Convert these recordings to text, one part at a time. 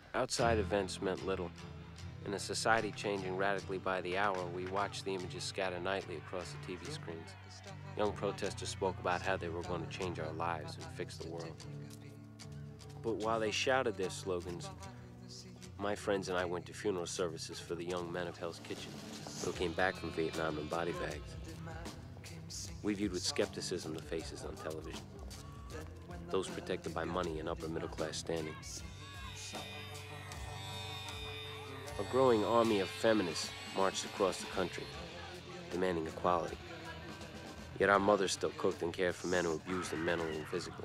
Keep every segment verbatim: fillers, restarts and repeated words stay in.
Outside events meant little. In a society changing radically by the hour, we watched the images scatter nightly across the T V screens. Young protesters spoke about how they were going to change our lives and fix the world. But while they shouted their slogans, my friends and I went to funeral services for the young men of Hell's Kitchen who came back from Vietnam in body bags. We viewed with skepticism the faces on television, those protected by money and upper middle class standing. A growing army of feminists marched across the country, demanding equality. Yet our mothers still cooked and cared for men who abused them mentally and physically.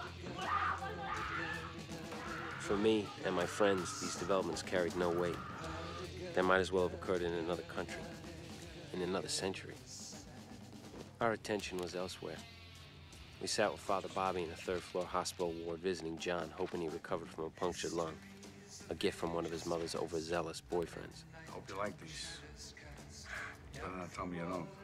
For me and my friends, these developments carried no weight. They might as well have occurred in another country, in another century. Our attention was elsewhere. We sat with Father Bobby in a third-floor hospital ward visiting John, hoping he recovered from a punctured lung, a gift from one of his mother's overzealous boyfriends. I hope you like these. Better not tell me you don't.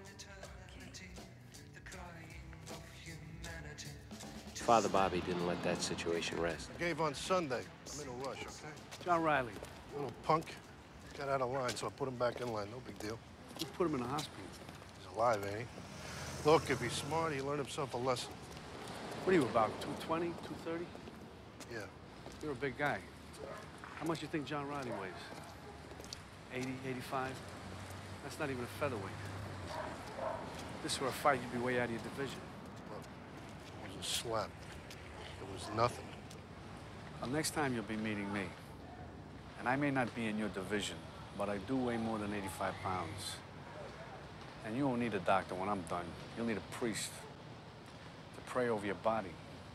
Father Bobby didn't let that situation rest. I gave on Sunday. I'm in a rush, okay? John Reilly. Little punk. Got out of line, so I put him back in line. No big deal. You put him in the hospital. He's alive, ain't he? Look, if he's smart, he learned himself a lesson. What are you, about two twenty, two thirty? Yeah. You're a big guy. How much you think John Reilly weighs? eighty, eighty-five? That's not even a featherweight. This were a fight, you'd be way out of your division. Look, it was a slap. It was nothing. Well, next time you'll be meeting me. And I may not be in your division, but I do weigh more than eighty-five pounds. And you won't need a doctor when I'm done. You'll need a priest to pray over your body.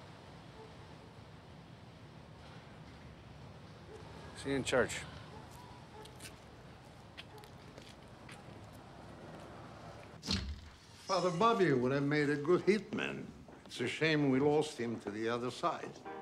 See you in church. Father Bobby would have made a good hitman. It's a shame we lost him to the other side.